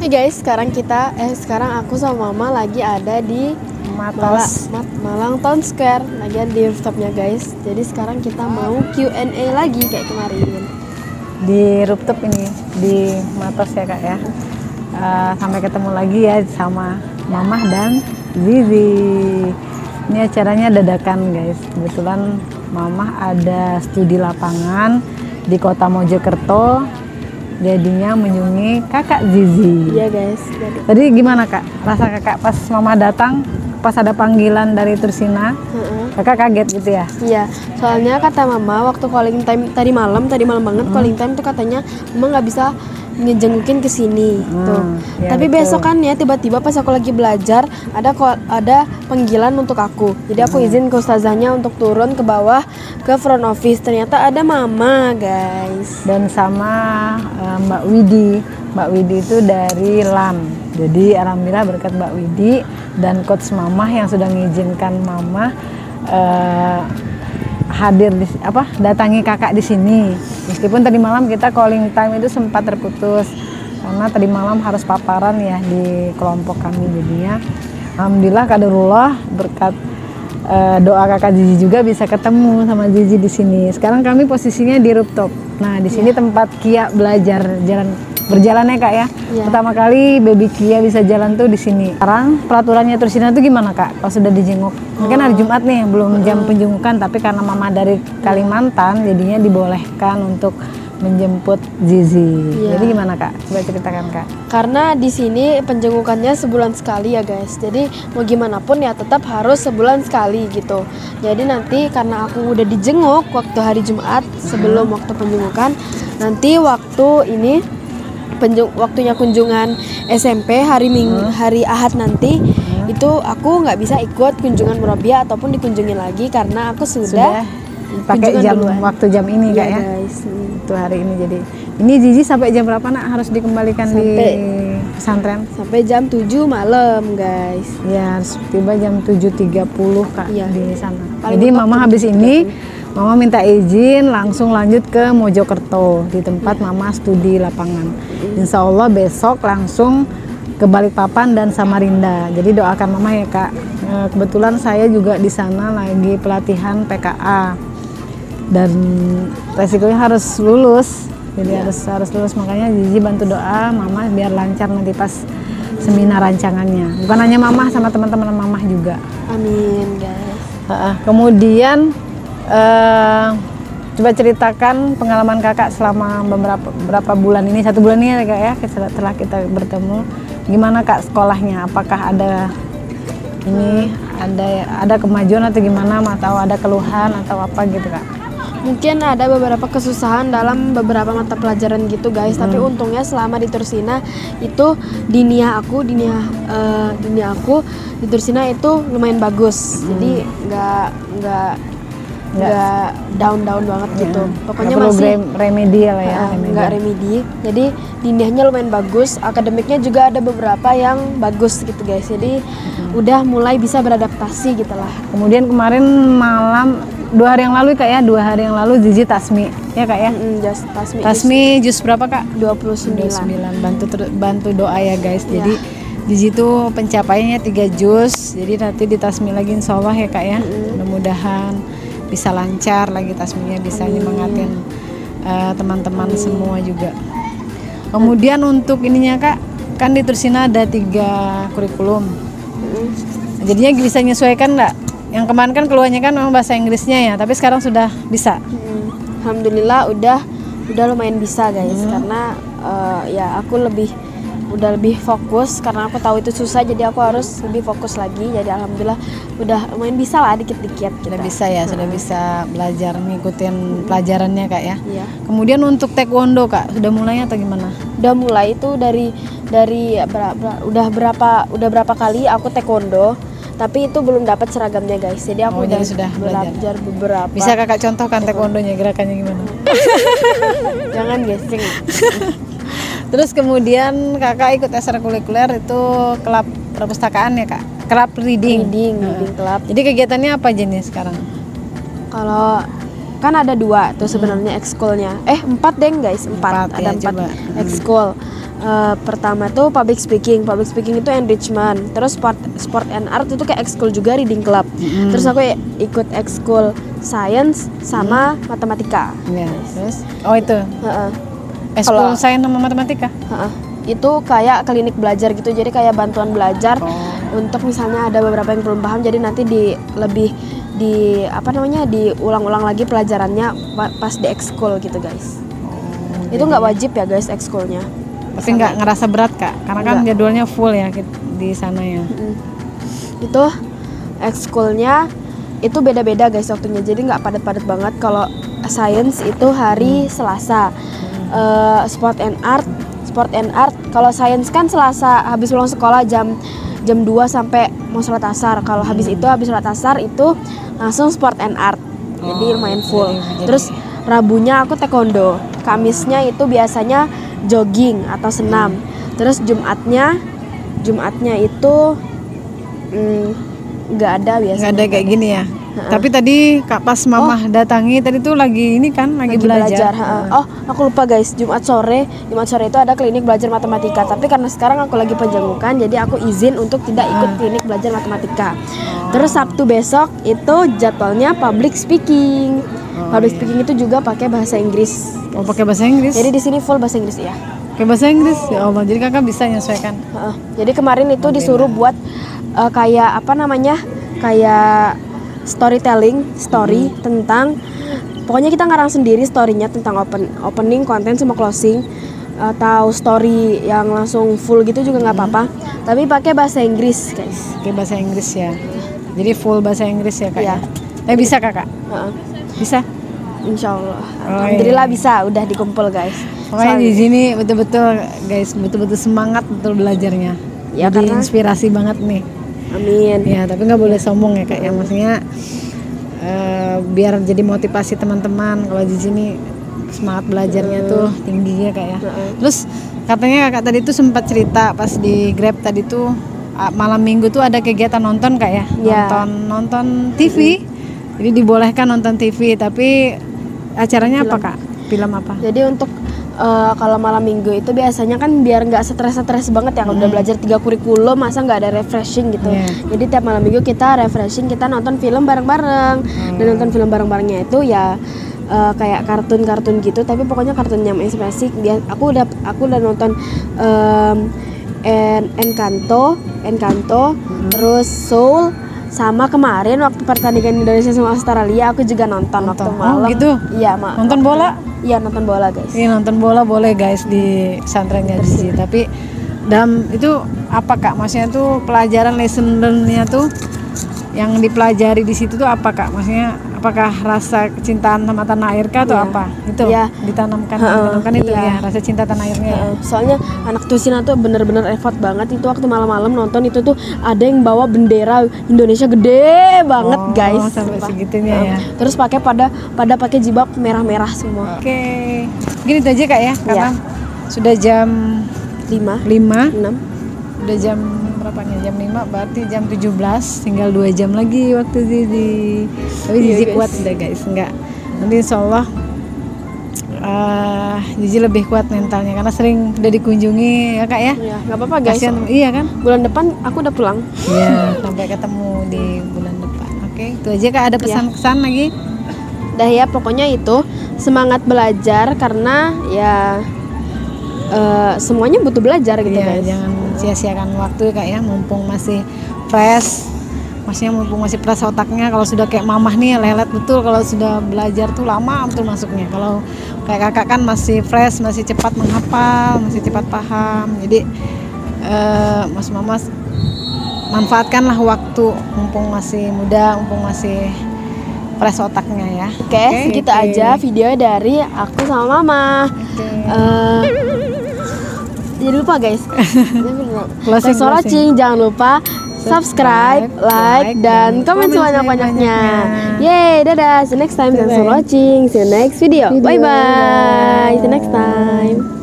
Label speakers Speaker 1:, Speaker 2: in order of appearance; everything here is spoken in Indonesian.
Speaker 1: Hai guys, sekarang aku sama Mama lagi ada di Malang Town Square, lagi ada di rooftopnya guys. Jadi sekarang kita mau Q&A lagi kayak kemarin.
Speaker 2: Di rooftop ini di Matos ya kak ya. Sampai ketemu lagi ya sama Mamah dan Zizi. Ini acaranya dadakan guys. Kebetulan Mamah ada studi lapangan di kota Mojokerto. Jadinya mengunjungi kakak Zizi.
Speaker 1: Iya guys.
Speaker 2: Tadi gimana kak? Rasa kakak pas Mama datang, pas ada panggilan dari Tursina, kakak kaget gitu ya?
Speaker 1: Iya, soalnya kata Mama waktu calling time tadi malam banget calling time tuh katanya Mama nggak bisa ngejengukin ke sini tuh.
Speaker 2: Ya
Speaker 1: Tapi
Speaker 2: betul.
Speaker 1: besok kan ya tiba-tiba pas aku lagi belajar ada panggilan untuk aku. Jadi aku izin ke ustazahnya untuk turun ke bawah ke front office. Ternyata ada Mama, guys.
Speaker 2: Dan sama Mbak Widi. Mbak Widi itu dari LAM. Jadi alhamdulillah berkat Mbak Widi dan coach Mamah yang sudah mengizinkan Mamah hadir datangi kakak di sini. Meskipun tadi malam kita calling time itu sempat terputus karena tadi malam harus paparan ya di kelompok kami, jadinya alhamdulillah kaderullah berkat doa kakak Zizi juga bisa ketemu sama Zizi di sini. Sekarang kami posisinya di rooftop. Nah, di sini tempat Kia belajar berjalan ya kak ya. Pertama kali baby Kia bisa jalan tuh di sini. Sekarang peraturannya Tursina tuh gimana kak? Kalau sudah dijenguk, mungkin hari Jumat nih belum jam penjengukan, tapi karena Mama dari Kalimantan, jadinya dibolehkan untuk menjemput Zizi. Jadi gimana kak? Coba ceritakan kak.
Speaker 1: Karena di sini penjengukannya sebulan sekali ya guys. Jadi mau gimana pun ya tetap harus sebulan sekali gitu. Jadi nanti karena aku udah dijenguk waktu hari Jumat sebelum waktu penjengukan, nanti waktu ini waktunya kunjungan SMP hari hari Ahad nanti itu aku nggak bisa ikut kunjungan murabiah ataupun dikunjungin lagi karena aku sudah
Speaker 2: pakai waktu jam ini kak ya
Speaker 1: guys.
Speaker 2: Itu hari ini. Jadi ini Zizi sampai jam berapa nak harus dikembalikan di pesantren?
Speaker 1: Sampai jam 7 malam guys.
Speaker 2: Ya harus tiba jam 7.30 kak di sana.
Speaker 1: Paling
Speaker 2: jadi Mama habis ini Mama minta izin langsung lanjut ke Mojokerto di tempat Mama studi lapangan. Insya Allah besok langsung ke Balikpapan dan Samarinda. Jadi doakan Mama ya kak. Kebetulan saya juga di sana lagi pelatihan PKA dan resikonya harus lulus. Jadi harus lulus, makanya Zizi bantu doa Mama biar lancar nanti pas seminar rancangannya. Bukan hanya Mama, sama teman-teman Mama juga.
Speaker 1: Amin guys.
Speaker 2: Kemudian coba ceritakan pengalaman kakak selama beberapa bulan ini, 1 bulan ini ya kak ya setelah kita bertemu. Gimana kak sekolahnya? Apakah ada ada kemajuan atau gimana? Atau ada keluhan atau apa gitu kak?
Speaker 1: Mungkin ada beberapa kesusahan dalam beberapa mata pelajaran gitu guys, tapi untungnya selama di Tursina itu diniyah aku di Tursina itu lumayan bagus. Jadi nggak down banget gitu. Pokoknya masih
Speaker 2: remedial ya.
Speaker 1: Nggak remedi. Jadi diniyahnya lumayan bagus, akademiknya juga ada beberapa yang bagus gitu guys. Jadi udah mulai bisa beradaptasi gitulah.
Speaker 2: Kemudian kemarin malam 2 hari yang lalu kak ya, 2 hari yang lalu Zizi tasmi ya kak ya. Tasmi jus berapa kak?
Speaker 1: 29.
Speaker 2: Bantu doa ya guys. Jadi Zizi tuh pencapaiannya 3 jus. Jadi nanti ditasmi lagi insya Allah ya kak ya. Mudah-mudahan bisa lancar lagi tasminya, bisa nyemangatin teman-teman semua juga. Kemudian untuk ininya kak, kan di Tursina ada 3 kurikulum. Jadinya bisa menyesuaikan nggak? Yang kemarin kan keluarnya kan memang bahasa Inggrisnya ya, tapi sekarang sudah bisa.
Speaker 1: Alhamdulillah udah lumayan bisa guys, karena ya aku udah lebih fokus karena aku tahu itu susah, jadi aku harus lebih fokus lagi. Jadi alhamdulillah udah lumayan bisa lah dikit-dikit.
Speaker 2: Sudah bisa ya, sudah bisa belajar ngikutin pelajarannya kak ya.
Speaker 1: Iya.
Speaker 2: Kemudian untuk taekwondo kak, sudah mulai atau gimana?
Speaker 1: Udah mulai itu dari udah berapa kali aku taekwondo, tapi itu belum dapat seragamnya guys. Jadi aku
Speaker 2: sudah
Speaker 1: belajar beberapa.
Speaker 2: Bisa kakak contohkan taekwondonya, gerakannya gimana?
Speaker 1: Jangan guessing.
Speaker 2: Terus kemudian kakak ikut ekstrakurikuler itu klub perpustakaan ya kak? Klub reading
Speaker 1: Reading club.
Speaker 2: Jadi kegiatannya apa aja nih sekarang?
Speaker 1: Kalau kan ada 2 tuh sebenarnya ekskulnya. 4 deh guys, 4 ada
Speaker 2: ya,
Speaker 1: 4
Speaker 2: coba.
Speaker 1: ekskul. Pertama tuh public speaking itu enrichment. Terus sport and art itu kayak ekskul juga, reading club. Terus aku ikut ekskul science sama matematika.
Speaker 2: Ya, terus itu
Speaker 1: Heeh.
Speaker 2: ekskul sains sama matematika.
Speaker 1: Itu kayak klinik belajar gitu, jadi kayak bantuan belajar untuk misalnya ada beberapa yang belum paham, jadi nanti diulang-ulang lagi pelajarannya pas di ekskul gitu guys. Itu nggak wajib ya guys ekskulnya.
Speaker 2: Tapi nggak ngerasa berat Kak, karena kan jadwalnya full ya di sana ya.
Speaker 1: Itu ekskulnya itu beda-beda guys waktunya, jadi nggak padat-padat banget. Kalau science itu hari Selasa, sport and art kalau science kan Selasa habis pulang sekolah jam 2 sampai mau sholat asar. Kalau habis sholat asar itu langsung sport and art, jadi lumayan full. Terus Rabunya aku taekwondo, Kamisnya itu biasanya jogging atau senam. Terus Jumatnya itu nggak ada biasanya.
Speaker 2: Nggak ada kayak gini ya. Tapi tadi Kak pas Mamah datangi tadi tuh lagi ini kan lagi belajar.
Speaker 1: Oh, aku lupa guys, Jumat sore itu ada klinik belajar matematika. Tapi karena sekarang aku lagi penjengukan, jadi aku izin untuk tidak ikut klinik belajar matematika. Terus Sabtu besok itu jadwalnya public speaking. Public speaking itu juga pakai bahasa Inggris.
Speaker 2: Oh, pakai bahasa Inggris.
Speaker 1: Jadi di sini full bahasa Inggris ya.
Speaker 2: Pakai bahasa Inggris. Ya Allah, jadi Kakak bisa menyesuaikan.
Speaker 1: Jadi kemarin itu disuruh buat kayak kayak story tentang, pokoknya kita ngarang sendiri storynya tentang opening, konten sama closing, atau story yang langsung full gitu juga nggak apa-apa, tapi pakai bahasa Inggris guys.
Speaker 2: Pakai bahasa Inggris ya. Jadi full bahasa Inggris ya Kak.
Speaker 1: Iya.
Speaker 2: Bisa Kakak? Bisa.
Speaker 1: Insya Allah. Alhamdulillah bisa, udah dikumpul guys.
Speaker 2: Pokoknya di sini betul-betul guys, betul-betul semangat betul belajarnya.
Speaker 1: Ya,
Speaker 2: jadi
Speaker 1: karena
Speaker 2: inspirasi banget nih.
Speaker 1: Amin.
Speaker 2: Ya, tapi nggak boleh sombong ya Kak. Ya, maksudnya biar jadi motivasi teman-teman kalau di sini semangat belajarnya tuh tinggi ya Kak ya. Terus katanya Kakak tadi tuh sempat cerita pas di Grab tadi tuh malam Minggu tuh ada kegiatan nonton Kak ya. Nonton TV. Jadi dibolehkan nonton TV, tapi acaranya apa Kak? Film apa?
Speaker 1: Jadi untuk kalau malam Minggu itu biasanya kan biar nggak stres banget ya, kalau udah belajar 3 kurikulum masa nggak ada refreshing gitu. Jadi tiap malam Minggu kita refreshing, kita nonton film bareng-bareng. Dan nonton film bareng-barengnya itu ya kayak kartun-kartun gitu, tapi pokoknya kartun yang inspirasi. Aku udah nonton Encanto, terus Soul. Sama kemarin waktu pertandingan Indonesia sama Australia aku juga nonton waktu malam.
Speaker 2: Gitu?
Speaker 1: Iya,
Speaker 2: nonton bola?
Speaker 1: Iya, nonton bola guys.
Speaker 2: Iya, nonton bola boleh guys di pesantrennya Zizi. Tapi dalam itu apa Kak? Maksudnya tuh pelajaran lesson learn-nya tuh yang dipelajari di situ tuh apa Kak? Maksudnya apakah rasa kecintaan sama tanah air kah atau apa? Itu ditanamkan itu ya, rasa cinta tanah airnya.
Speaker 1: Soalnya anak Tusina tuh bener-bener effort banget itu waktu malam-malam nonton itu tuh ada yang bawa bendera Indonesia gede banget guys.
Speaker 2: Sampai segitunya ya.
Speaker 1: Terus pada pakai jilbab merah-merah semua.
Speaker 2: Oke. Gini itu aja Kak ya, karena sudah jam
Speaker 1: 6.
Speaker 2: Udah jam berapa nih? Jam 5, berarti jam 17, tinggal 2 jam lagi waktu Zizi. Tapi Zizi kuat udah guys, enggak. Nanti insyaallah Zizi lebih kuat mentalnya karena sering udah dikunjungi ya Kak ya.
Speaker 1: Iya, enggak apa-apa guys.
Speaker 2: Iya kan?
Speaker 1: Bulan depan aku udah pulang.
Speaker 2: Iya, sampai ketemu di bulan depan. Oke, itu aja Kak, ada pesan-pesan lagi?
Speaker 1: Dah ya, pokoknya itu semangat belajar karena ya semuanya butuh belajar gitu guys.
Speaker 2: Jangan sia-siakan waktu Kak ya, mumpung masih fresh. Maksudnya mumpung masih fresh otaknya. Kalau sudah kayak Mamah nih lelet betul, kalau sudah belajar tuh lama betul masuknya. Kalau kayak Kakak kan masih fresh, masih cepat menghafal, masih cepat paham. Jadi Mas Mama manfaatkanlah waktu mumpung masih muda, mumpung masih fresh otaknya ya.
Speaker 1: Oke, segitu aja video dari aku sama Mama. Jangan lupa guys. Thanks for watching. Jangan lupa subscribe, like, dan komen sebanyak-banyaknya. Yeay, dadah. See you next time. Thanks for watching. See you next video. Bye bye. See you next time.